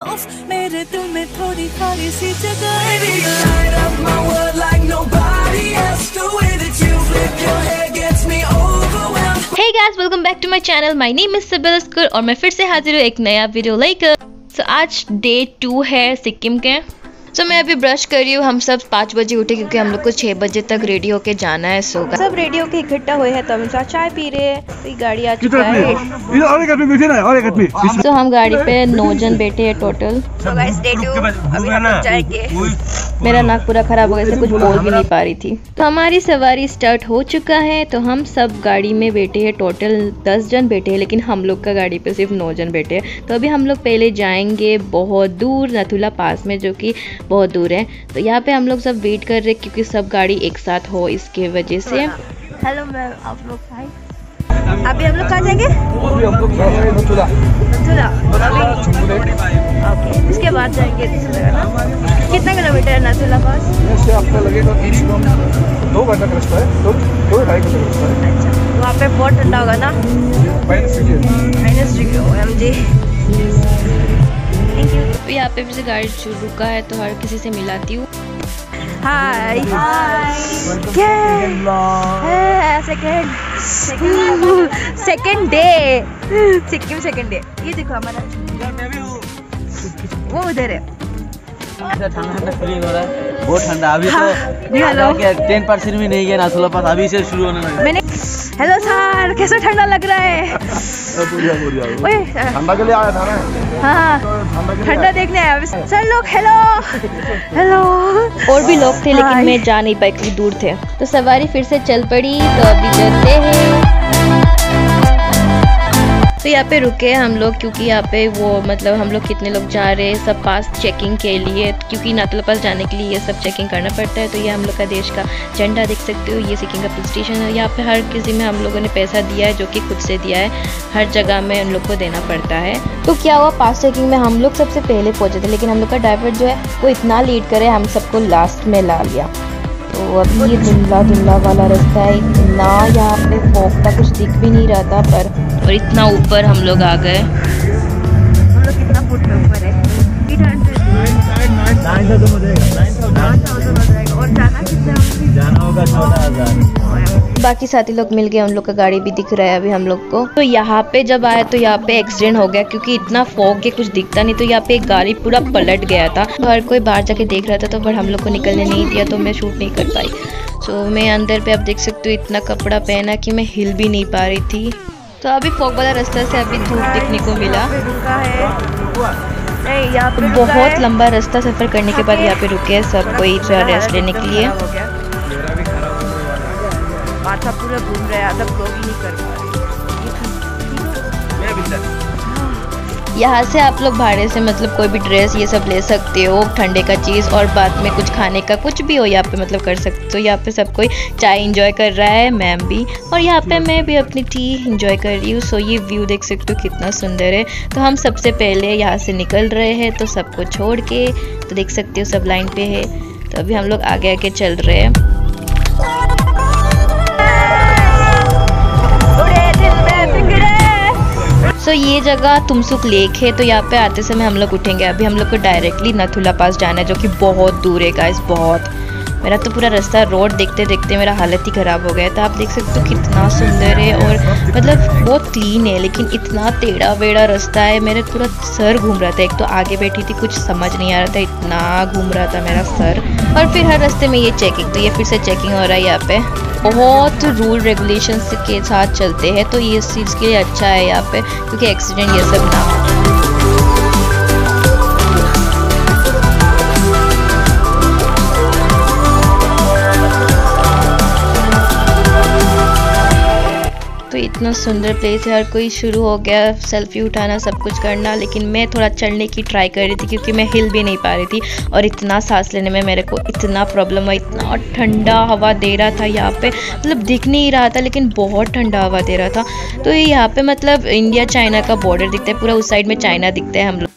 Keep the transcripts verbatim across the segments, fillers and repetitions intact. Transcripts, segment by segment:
मेरे दिल में थोड़ी थोड़ी सी जगह। Hey guys, welcome back to my channel. My name is Sibyl Askur और मैं फिर से हाजिर हूँ एक नया वीडियो लेकर। So आज डे टू है सिक्किम के। तो मैं अभी ब्रश कर रही हूँ। हम सब पाँच बजे उठे क्योंकि हम लोग को छः बजे तक रेडी होके जाना है। सो सब रेडी होके इकट्ठा हुए हैं तो हम साथ चाय पी रहे हैं। तो गाड़ी आ चुका है। तो हम गाड़ी पे नौ जन बैठे हैं total. so guys, day two, अभी हम लोग जाएंगे। मेरा नाक पूरा खराब हो गया, इससे कुछ बोल भी नहीं पा रही थी। तो हमारी सवारी स्टार्ट हो चुका है। तो हम सब गाड़ी में बैठे हैं, टोटल दस जन बैठे हैं, लेकिन हम लोग का गाड़ी पे सिर्फ नौ जन बैठे हैं। तो अभी हम लोग पहले जाएंगे बहुत दूर नथुला पास में, जो कि बहुत दूर है। तो यहाँ पे हम लोग सब वेट कर रहे हैं क्योंकि सब गाड़ी एक साथ हो, इसके वजह से। हेलो मैम, आप लोग हाय। अभी हम लोग कहाँ जाएंगे? नथुला। ओके, इसके बाद जाएंगे दूसरी जगह ना। कितना किलोमीटर है नथुला पास? से आपका लगेगा दो घंटा का रास्ता है, दो दो ढाई घंटे का रास्ता है। अच्छा, वहाँ पे बहुत ठंडा होगा ना? Minus degree minus degree O M G. Thank you. यहाँ पे भी से गाड़ी रुका है तो हर किसी से मिलाती हूँ। Hi hi, second second day Sikkim second day. ये देखो हमारा वो उधर है। ठंडा ठंडा फीलिंग हो रहा है, बहुत ठंडा। अभी तो टेन परसेंट भी नहीं है नथुला पास, अभी से शुरू होने लगा। मैंने हेलो सर, कैसा ठंडा लग रहा है? ठंडा के लिए आया था ना। हाँ, ठंडा देखने आया सर लोग। Hello hello. और भी लोग थे लेकिन मैं जा नहीं पाई क्योंकि दूर थे। तो सवारी फिर से चल पड़ी। तो अभी चलते हैं। तो यहाँ पे रुके हम लोग क्योंकि यहाँ पे वो मतलब हम लोग कितने लोग जा रहे हैं सब पास चेकिंग के लिए, क्योंकि नथुला पास जाने के लिए ये सब चेकिंग करना पड़ता है। तो ये हम लोग का देश का झंडा देख सकते हो, ये सिक्किम का पुलिस स्टेशन है। यहाँ पे हर किसी में हम लोगों ने पैसा दिया है, जो कि खुद से दिया है। हर जगह में उन लोग को देना पड़ता है। तो क्या हुआ, पास चेकिंग में हम लोग सबसे पहले पहुँचे थे, लेकिन हम लोग का ड्राइवर जो है वो इतना लेट करे, हम सबको लास्ट में ला लिया। तो अभी ये धुंधला धुंधला वाला रास्ता है, इतना यहाँ पे फॉग था, कुछ दिख भी नहीं रहा था। पर और इतना ऊपर हम लोग आ गए। हम लोग कितना फुट में ऊपर है? और जाना कितना? जाना होगा चौदह हजार। बाकी साथी लोग मिल गए, हम लोग का गाड़ी भी दिख रहा है अभी हम लोग को। तो यहाँ पे जब आया तो यहाँ पे एक्सीडेंट हो गया क्योंकि इतना फॉग के कुछ दिखता नहीं। तो यहाँ पे एक गाड़ी पूरा पलट गया था। तो हर कोई बाहर जाके देख रहा था, तो पर हम लोग को निकलने नहीं दिया, तो मैं शूट नहीं कर पाई। तो मैं अंदर पे आप देख सकते हो इतना कपड़ा पहना कि मैं हिल भी नहीं पा रही थी। तो अभी फॉग वाला रास्ता से अभी धूप दिखने को मिला। बहुत लंबा रास्ता सफर करने के बाद यहाँ पे रुके सब कोई रेस्ट लेने के लिए। माथा पूरा घूम रहा है, अब ब्लॉग ही नहीं कर पा रही। यहाँ से आप लोग भाड़े से मतलब कोई भी ड्रेस ये सब ले सकते हो, ठंडे का चीज़, और बाद में कुछ खाने का कुछ भी हो यहाँ पे मतलब कर सकते हो। तो यहाँ पे सब कोई चाय एंजॉय कर रहा है, मैम भी, और यहाँ पे मैं भी अपनी टी एंजॉय कर रही हूँ। सो ये व्यू देख सकते हो कितना सुंदर है। तो हम सबसे पहले यहाँ से निकल रहे हैं, तो सबको छोड़ के, तो देख सकते हो सब लाइन पे है। तो अभी हम लोग आगे आगे चल रहे हैं। सो so, ये जगह तुमसुक लेक है। तो यहाँ पे आते समय हम लोग उठेंगे। अभी हम लोग को डायरेक्टली नथुला पास जाना है, जो कि बहुत दूर है गाइस, बहुत। मेरा तो पूरा रास्ता रोड देखते देखते मेरा हालत ही ख़राब हो गया। तो आप देख सकते हो कितना सुंदर है, और मतलब बहुत क्लीन है, लेकिन इतना टेढ़ा वेढ़ा रास्ता है, मेरा पूरा सर घूम रहा था। एक तो आगे बैठी थी, कुछ समझ नहीं आ रहा था, इतना घूम रहा था मेरा सर। और फिर हर रास्ते में ये चेकिंग, तो ये फिर से चेकिंग हो रहा है। यहाँ पे बहुत रूल रेगुलेशंस के साथ चलते हैं, तो ये इस चीज़ के लिए अच्छा है यहाँ पे, क्योंकि एक्सीडेंट ये सब ना हो। तो इतना सुंदर प्लेस है, हर कोई शुरू हो गया सेल्फी उठाना, सब कुछ करना। लेकिन मैं थोड़ा चढ़ने की ट्राई कर रही थी क्योंकि मैं हिल भी नहीं पा रही थी, और इतना सांस लेने में मेरे को इतना प्रॉब्लम हुआ। इतना ठंडा हवा दे रहा था यहाँ पे, मतलब दिख नहीं रहा था लेकिन बहुत ठंडा हवा दे रहा था। तो यहाँ पे मतलब इंडिया चाइना का बॉर्डर दिखता है, पूरा उस साइड में चाइना दिखता है हम लोग।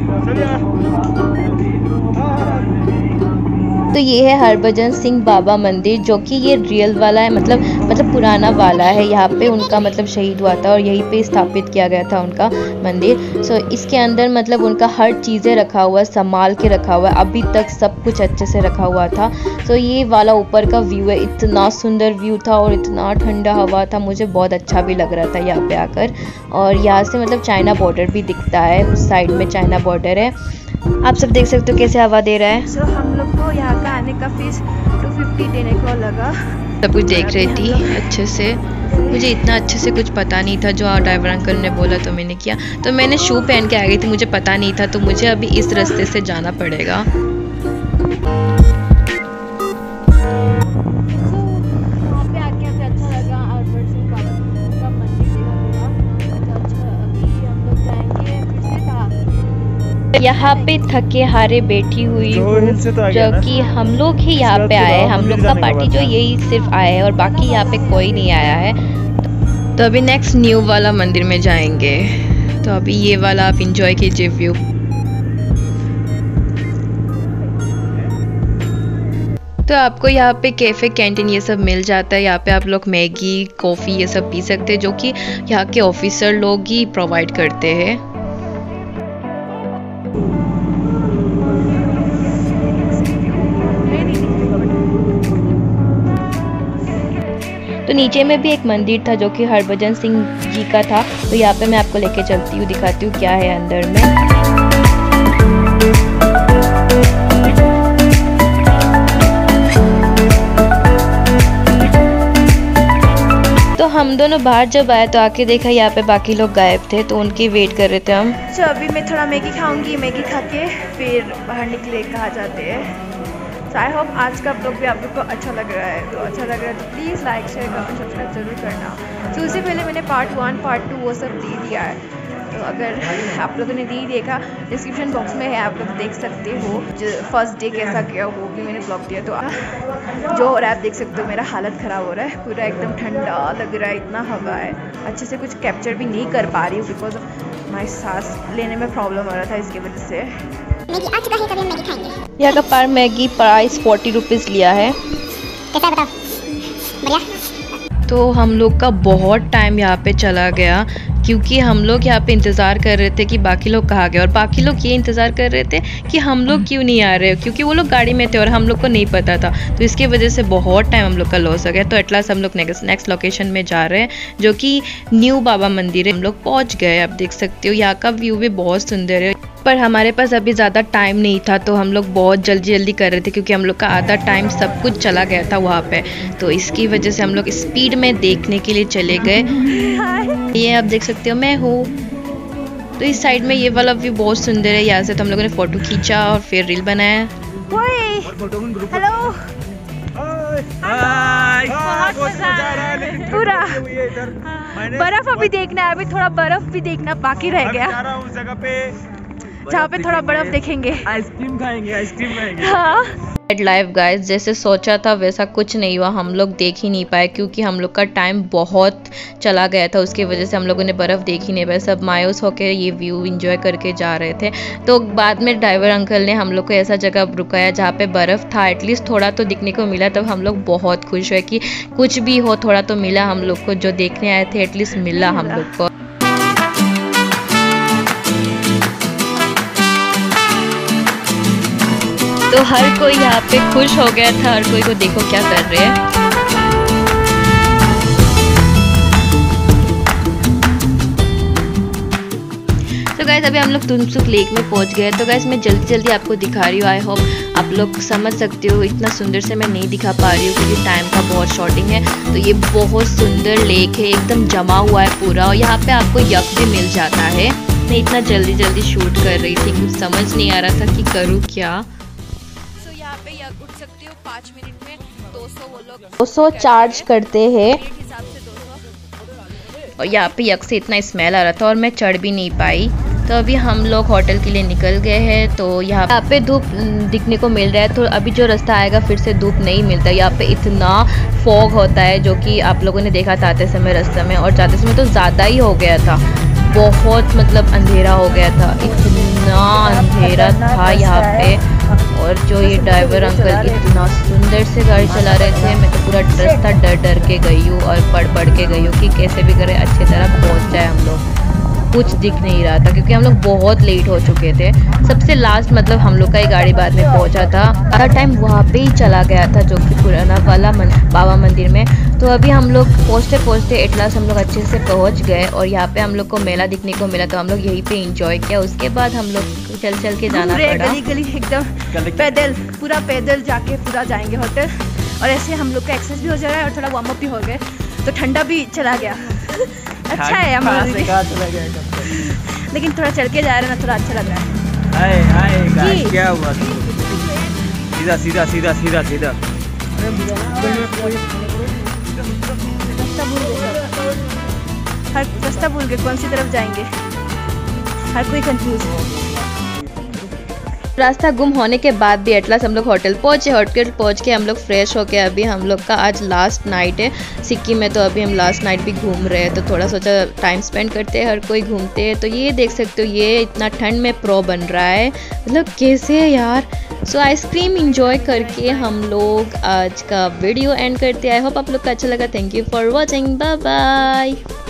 तो ये है हरभजन सिंह बाबा मंदिर, जो कि ये रियल वाला है, मतलब मतलब पुराना वाला है। यहाँ पे उनका मतलब शहीद हुआ था और यहीं पे स्थापित किया गया था उनका मंदिर। सो इसके अंदर मतलब उनका हर चीज़ें रखा हुआ है, संभाल के रखा हुआ है, अभी तक सब कुछ अच्छे से रखा हुआ था। सो ये वाला ऊपर का व्यू है, इतना सुंदर व्यू था और इतना ठंडा हवा था, मुझे बहुत अच्छा भी लग रहा था यहाँ पे आकर। और यहाँ से मतलब चाइना बॉर्डर भी दिखता है, उस साइड में चाइना बॉर्डर है, आप सब देख सकते हो कैसे हवा दे रहा है। सो so, हम लोग को यहाँ का आने का फीस टू फिफ्टी देने को लगा। सब कुछ देख रही थी अच्छे से, मुझे इतना अच्छे से कुछ पता नहीं था, जो ड्राइवर अंकल ने बोला तो मैंने किया। तो मैंने शू पहन के आ गई थी, मुझे पता नहीं था, तो मुझे अभी इस रास्ते से जाना पड़ेगा। यहाँ पे थके हारे बैठी हुई हूँ, जो कि हम लोग ही यहाँ पे आए, हम लोग का पार्टी जो यही सिर्फ आए है और बाकी यहाँ पे कोई नहीं आया है। तो अभी नेक्स्ट न्यू वाला मंदिर में जाएंगे, तो अभी ये वाला आप इंजॉय कीजिए व्यू। तो आपको यहाँ पे कैफ़े कैंटीन ये सब मिल जाता है, यहाँ पे आप लोग मैगी कॉफ़ी ये सब पी सकते हैं, जो कि यहाँ के ऑफिसर लोग ही प्रोवाइड करते हैं। तो नीचे में भी एक मंदिर था जो कि हरभजन सिंह जी का था, तो यहाँ पे मैं आपको लेके चलती हूँ, दिखाती हूँ क्या है अंदर में। तो हम दोनों बाहर जब आए तो आके देखा यहाँ पे बाकी लोग गायब थे, तो उनकी वेट कर रहे थे हम। तो अभी मैं थोड़ा मैगी खाऊंगी, मैगी खा के फिर बाहर निकले कहाँ जाते हैं। तो आई होप आज का ब्लॉग भी आप लोग को अच्छा लग रहा है, तो अच्छा लग रहा है तो please like share comment subscribe जरूर करना। तो उससे पहले मैंने पार्ट वन पार्ट टू वो सब दे दिया है, तो अगर आप लोगों ने नहीं देखा डिस्क्रिप्शन बॉक्स में है, आप लोग देख सकते हो। जो फर्स्ट डे कैसा गया वो भी मैंने ब्लॉग दिया, तो जो हो रहा है आप देख सकते हो, मेरा हालत ख़राब हो रहा है, पूरा एकदम ठंडा लग रहा है, इतना हवा है, अच्छे से कुछ कैप्चर भी नहीं कर पा रही हूँ बिकॉज माई सांस लेने में प्रॉब्लम हो रहा था, इसकी वजह से। मैगी आ चुका है, कभी मैगी खाएंगे। यहाँ का पर मैगी प्राइस फोर्टी रुपीज़ लिया है। कैसा बताओ, बढ़िया। तो हम लोग का बहुत टाइम यहाँ पे चला गया, क्योंकि हम लोग यहाँ पे इंतज़ार कर रहे थे कि बाकी लोग कहाँ गए, और बाकी लोग ये इंतज़ार कर रहे थे कि हम लोग क्यों नहीं आ रहे, क्योंकि वो लोग गाड़ी में थे और हम लोग को नहीं पता था, तो इसकी वजह से बहुत टाइम हम लोग का लॉस हो गया। तो एटलास हम लोग नेक्स्ट नेक्स्ट लोकेशन में जा रहे हैं, जो कि न्यू बाबा मंदिर है। हम लोग पहुँच गए, आप देख सकते हो, यहाँ का व्यू भी बहुत सुंदर है, पर हमारे पास अभी ज़्यादा टाइम नहीं था, तो हम लोग बहुत जल्दी जल्दी कर रहे थे, क्योंकि हम लोग का आधा टाइम सब कुछ चला गया था वहाँ पे, तो इसकी वजह से हम लोग स्पीड में देखने के लिए चले गए। ये आप देख सकते हो मैं हूँ, तो इस साइड में ये वाला व्यू बहुत सुंदर है। यहाँ से तो हम लोगों ने फ़ोटो खींचा और फिर रील बनाया। हेलो, पूरा बर्फ अभी देखना है, अभी थोड़ा बर्फ भी देखना बाकी रह गया, उस जगह पे जहाँ पे थोड़ा बर्फ देखेंगे, आइसक्रीम खाएंगे, आइसक्रीम खाएंगे। हाँ लाइफ गाइस, जैसे सोचा था वैसा कुछ नहीं हुआ, हम लोग देख ही नहीं पाए, क्योंकि हम लोग का टाइम बहुत चला गया था, उसकी वजह से हम लोगों ने बर्फ़ देखी नहीं पाई। सब मायूस होकर ये व्यू एंजॉय करके जा रहे थे। तो बाद में ड्राइवर अंकल ने हम लोग को ऐसा जगह रुकाया जहाँ पे बर्फ़ था, एटलीस्ट थोड़ा तो दिखने को मिला, तब हम लोग बहुत खुश हुए कि कुछ भी हो थोड़ा तो मिला हम लोग को, जो देखने आए थे एटलीस्ट मिला हम लोग को। तो हर कोई यहाँ पे खुश हो गया था, हर कोई को देखो क्या कर रहे हैं। तो गाइस अभी हम लोग तुमसुक लेक में पहुंच गए। तो गाइस मैं जल्दी जल्दी आपको दिखा रही हूँ, आई होप आप लोग समझ सकते हो, इतना सुंदर से मैं नहीं दिखा पा रही हूँ क्योंकि टाइम का बहुत शॉर्टिंग है। तो ये बहुत सुंदर लेक है, एकदम जमा हुआ है पूरा, और यहाँ पे आपको यक भी मिल जाता है। मैं इतना जल्दी जल्दी शूट कर रही थी, कुछ समझ नहीं आ रहा था कि करूँ क्या। पे यक उठ सकते हो पाँच मिनट में, दो सौ वो लोग दो सौ चार्ज करते हैं, हिसाब से दो सौ। और यहाँ पे यक से इतना स्मेल आ रहा था और मैं चढ़ भी नहीं पाई। तो अभी हम लोग होटल के लिए निकल गए हैं। तो यहाँ यहाँ पे धूप दिखने को मिल रहा है, तो अभी जो रास्ता आएगा फिर से धूप नहीं मिलता। यहाँ पे इतना फॉग होता है, जो कि आप लोगों ने देखा था आते समय रास्ते में, और जाते समय तो ज़्यादा ही हो गया था। बहुत मतलब अंधेरा हो गया था, इतना अंधेरा था यहाँ पे। और जो ये ड्राइवर अंकल इतना सुंदर से गाड़ी चला रहे थे, मैं तो पूरा रास्ता डर डर के गई हूँ और पढ़ पढ़ के गई हूँ कि कैसे भी करें अच्छी तरह पहुँच जाए हम लोग। कुछ दिख नहीं रहा था क्योंकि हम लोग बहुत लेट हो चुके थे। सबसे लास्ट मतलब हम लोग का ही गाड़ी बाद में पहुंचा था। आधा टाइम वहाँ पे ही चला गया था जो कि पुराना वाला मन, बाबा मंदिर में। तो अभी हम लोग पहुँचते पहुँचते एटलास हम लोग अच्छे से पहुँच गए और यहाँ पे हम लोग को मेला दिखने को मिला, तो हम लोग यहीं पे इंजॉय किया। उसके बाद हम लोग चल चल के जाना पड़ा, गली गली एकदम पैदल, पूरा पैदल जाके पूरा जाएंगे होटल। और ऐसे हम लोग का एक्सरसाइज भी हो जा रहा है और थोड़ा वार्म अप भी हो गए, तो ठंडा भी चला गया। अच्छा है हम लेकिन थोड़ा चल के जा रहे हैं ना, थोड़ा अच्छा लग रहा है। हाय हाय गाइस, क्या हुआ? सीधा सीधा सीधा सीधा सीधा रास्ता भूल गए, हर रास्ता भूल गए, कौन सी तरफ जाएंगे, हर कोई कंफ्यूज है। रास्ता गुम होने के बाद भी एटलास हम लोग होटल पहुँचे। होटल पहुँच के हम लोग फ्रेश होके अभी हम लोग का आज लास्ट नाइट है सिक्किम में, तो अभी हम लास्ट नाइट भी घूम रहे हैं, तो थोड़ा सोचा टाइम स्पेंड करते हैं, हर कोई घूमते हैं। तो ये देख सकते हो, ये इतना ठंड में प्रो बन रहा है, मतलब कैसे है यार। सो आइसक्रीम इंजॉय करके हम लोग आज का वीडियो एंड करते हैं। आई होप आप लोग का अच्छा लगा। Thank you for watching, bye bye.